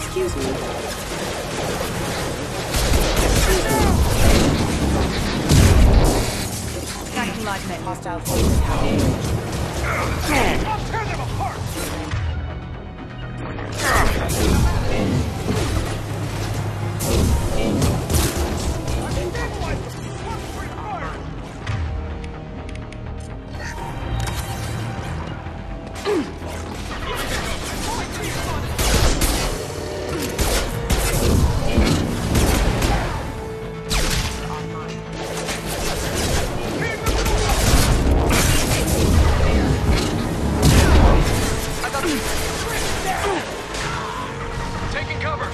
Excuse me. Tracking live net. Hostile forces have engaged. I'll tear them apart! Taking cover!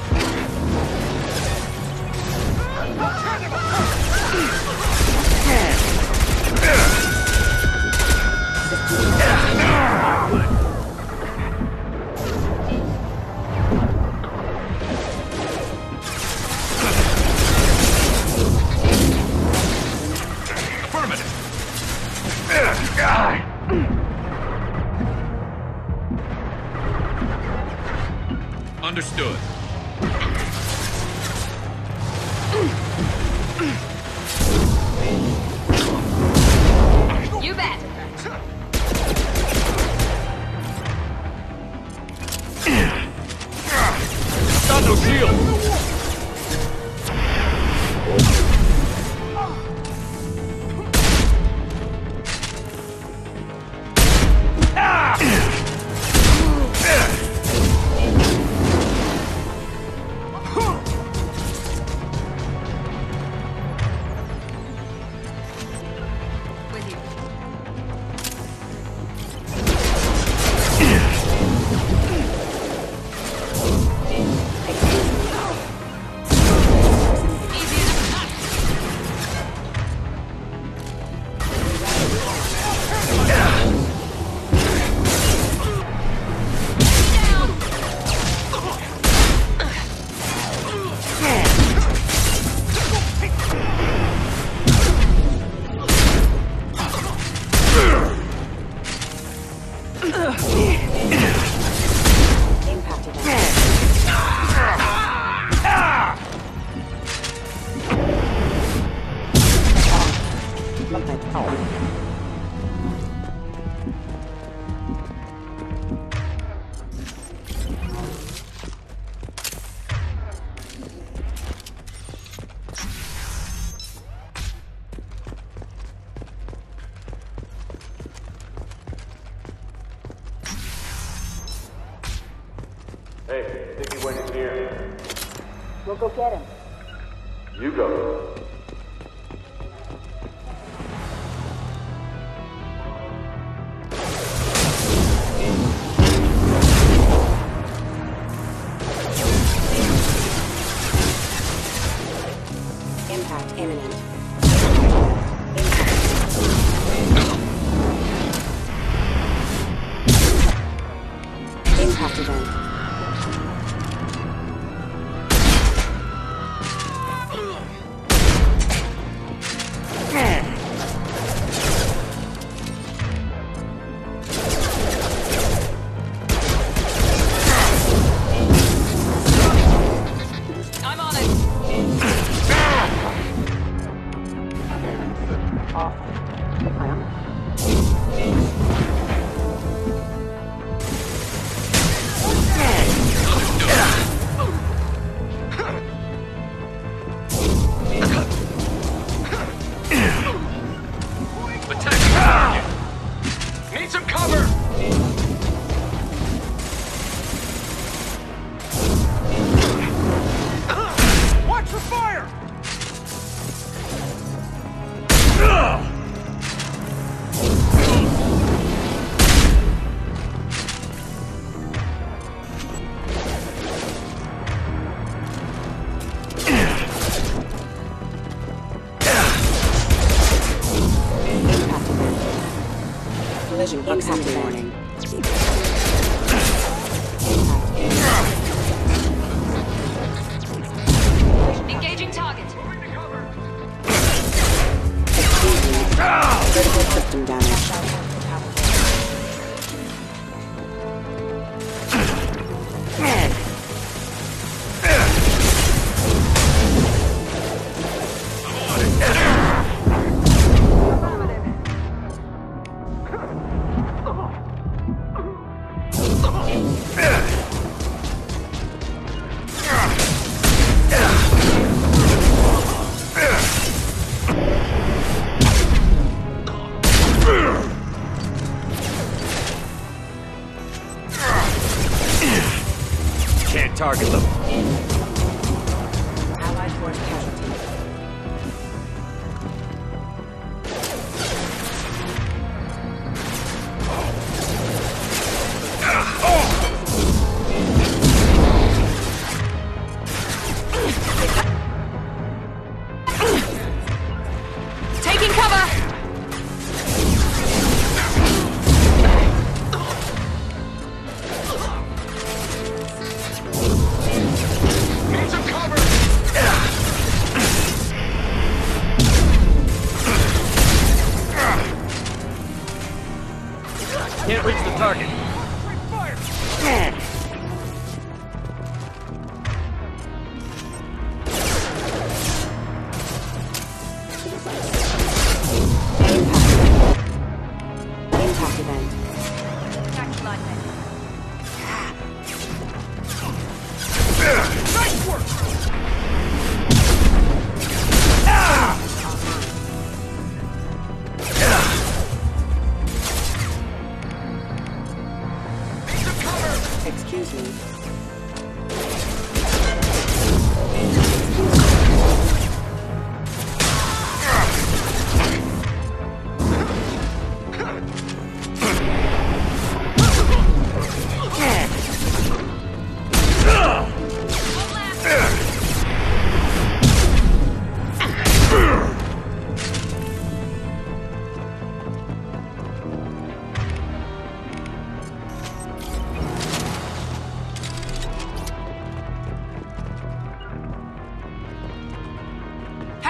Understood. You bet. Got no shield. With you. Easy enough. Down. Impacted. Hey, Sticky went in here. We'll go get him. You go. Impact imminent. Impact event. I'm on it. Attack the target! Need some cover! Watch for fire! Collision proximity warning. Engaging target. Critical system damage.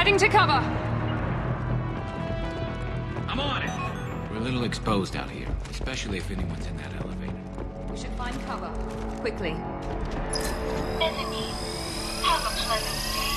Heading to cover. I'm on it. We're a little exposed out here, especially if anyone's in that elevator. We should find cover. Quickly. Enemy. Have a pleasant day.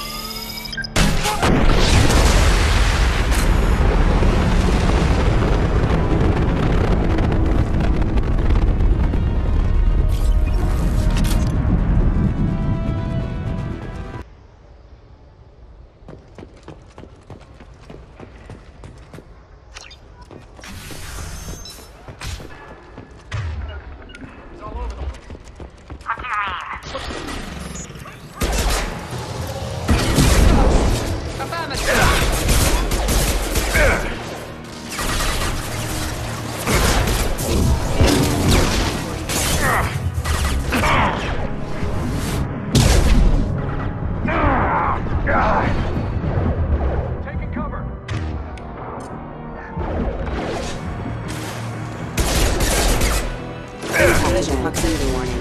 Taking cover. Collision proximity warning.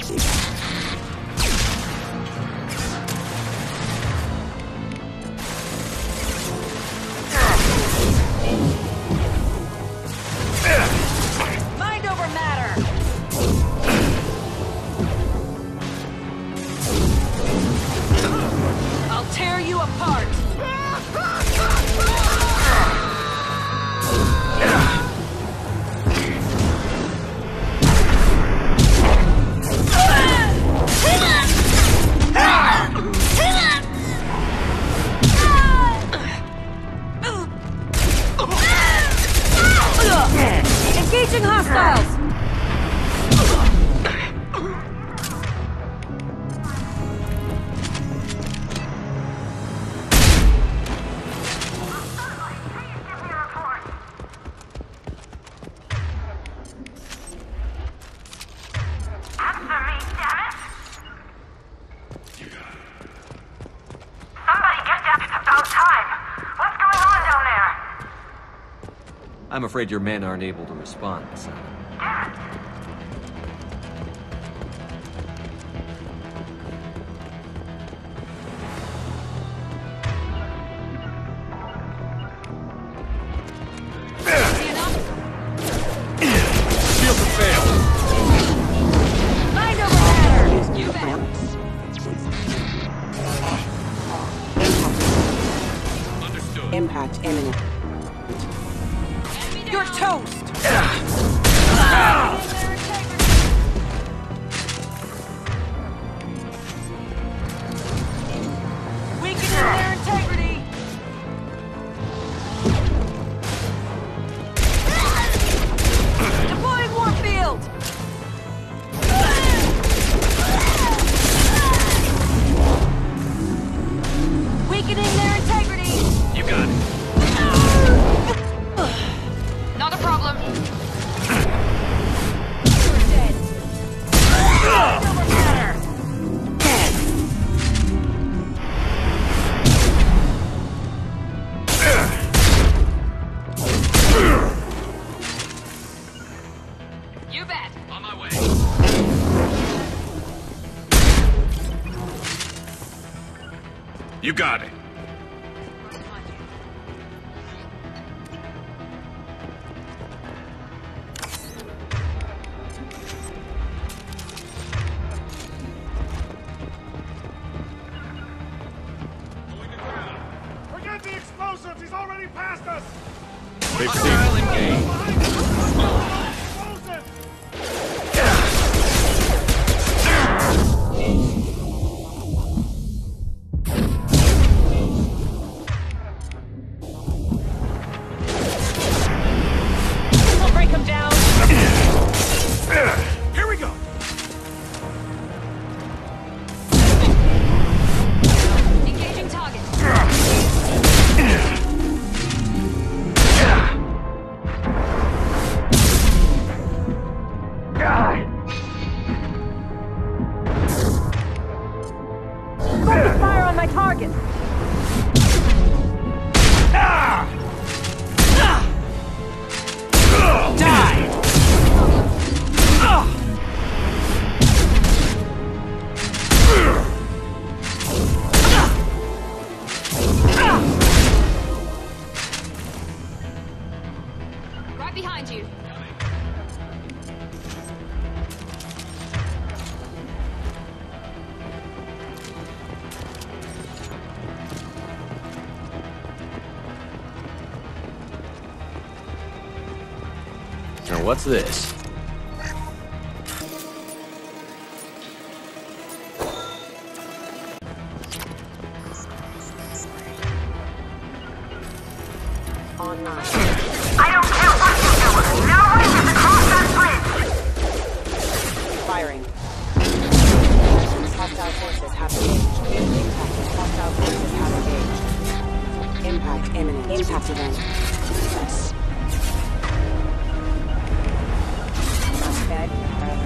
Mind over matter. I'll tear you apart. Engaging hostiles. I'm afraid your men aren't able to respond, son. Shields have failed. Mind over matter. You bet. Understood. Impact imminent. You're toast. Weakening their integrity. Deploying warfield. Weakening their integrity. You got it. Not a problem. You bet. On my way. You got it. Forget the explosives! He's already past us! They've seen engaged. Explosives! We'll break them down. Here we go! Engaging target. Focus fire on my target. Die! what's this? Online. I don't care what you do. No way is across that bridge. Firing. Hostile forces have engaged. Impact. Hostile forces have engaged. Impact imminent. Impact event. Yes. Suspect.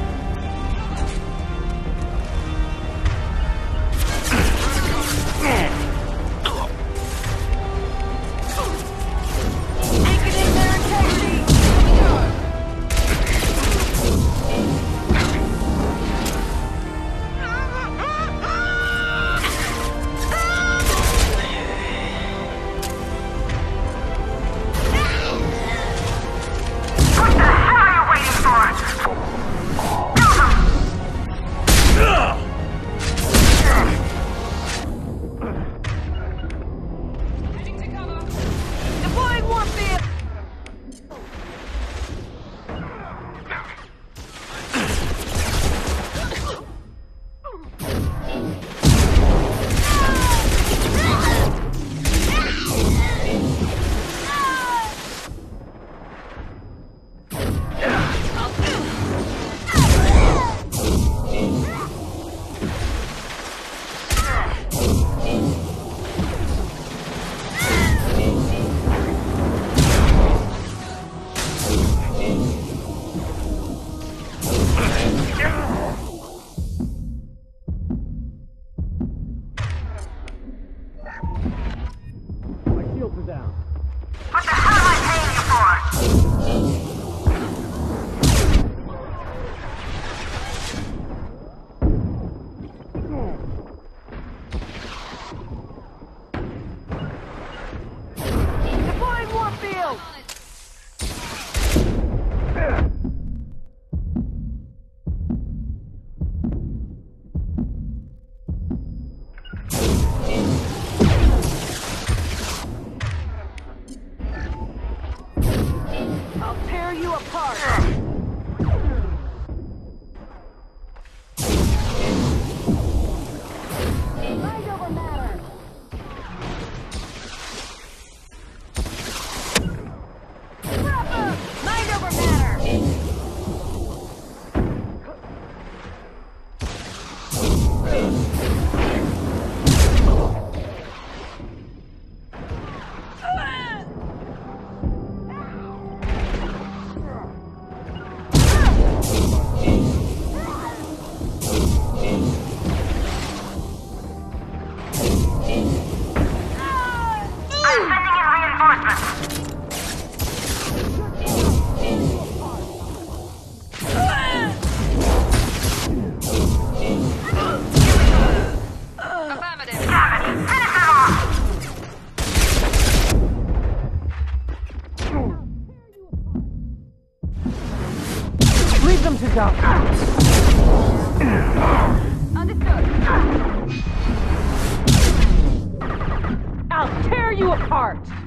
What the hell am I paying you for? Deploying Warfield! I'll tear you apart! Mind over matter! Proper! Mind over matter! I'm sending in reinforcements. Affirmative. Damn it! Finish it off! Leave them to go. Understood. I'll tear you apart!